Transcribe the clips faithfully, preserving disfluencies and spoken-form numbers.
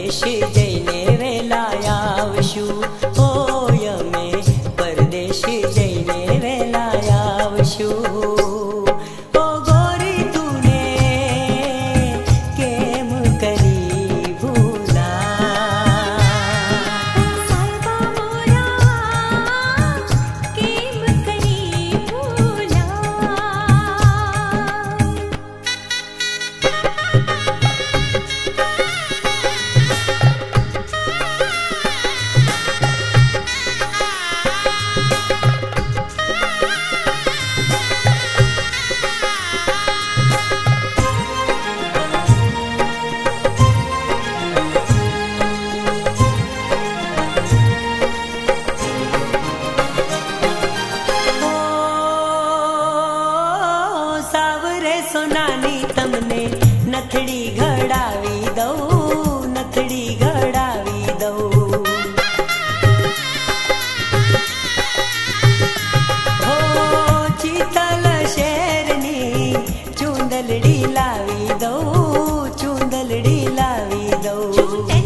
परदेश जैने वेलाया वशु होय में परदेश जैने वेलाया वशु सोनानी तमने नथड़ी घड़ावी दऊ नथड़ी घड़ावी दऊ हो चीतल शेरनी चूंदलड़ी लावी दऊ चूंदलड़ी लावी दऊ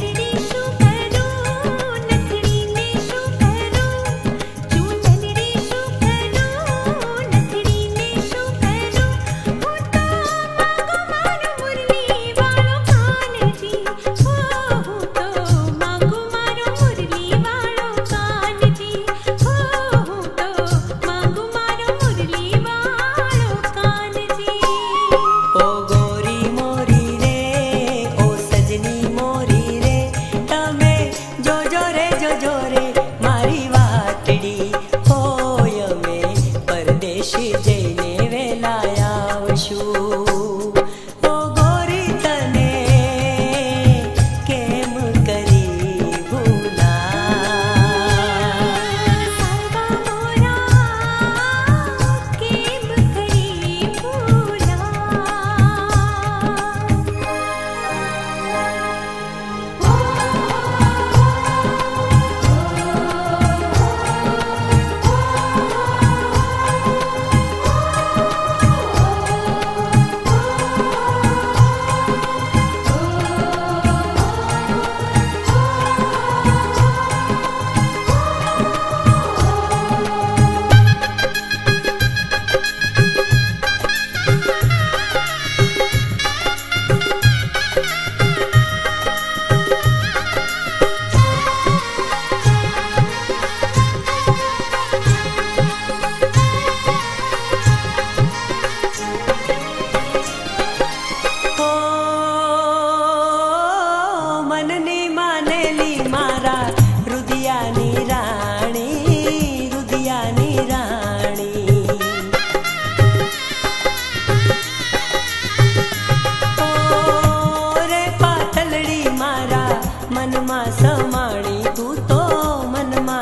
मनमा समाणी तू तो मनमा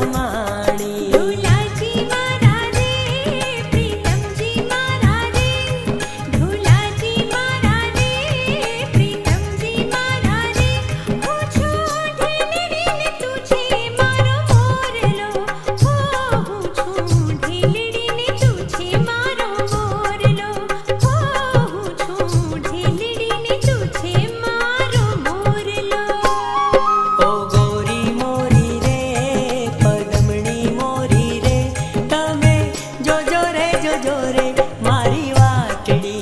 समाणी ढोलाजी मारा रे प्रीतम जी मारा रे ढोलाजी मारा रे प्रीतम जी मारा रे पूछो ढेलड़ी ने तुझे मारो मोरलो हो पूछो ढेलड़ी ने तुझे मारो मोरलो हो पूछो ढेलड़ी ने तुझे मारो मोरलो ओ गोरी मोरी रे पदमणी मोरी रे तमे जो जो रे जो जो रे मारी वाटड़ी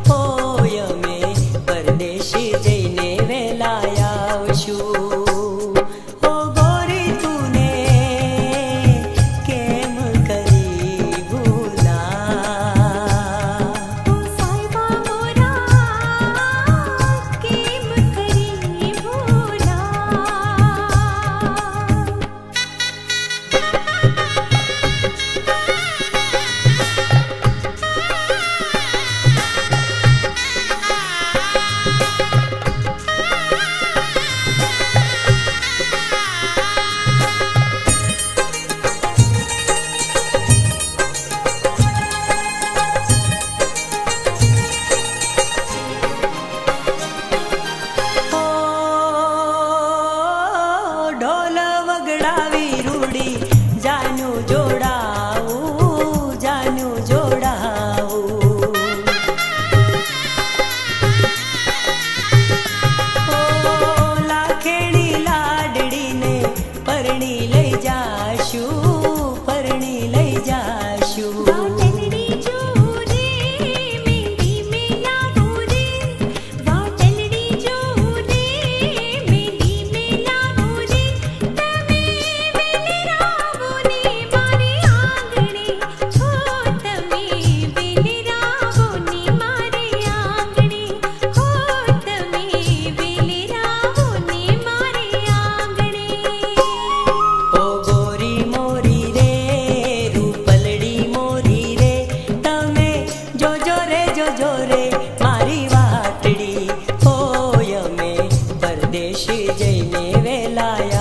होय में परदेश जैने वेलाया वशु ओ गोरी तूने केम करी भूला ओ साहिबा मोरा केम करी भूला ओ ढोल वगड़ावी रूड़ी जानू जोड़ाऊ जानू जोड़ाऊ ओ लाखे જઈને વેલાયા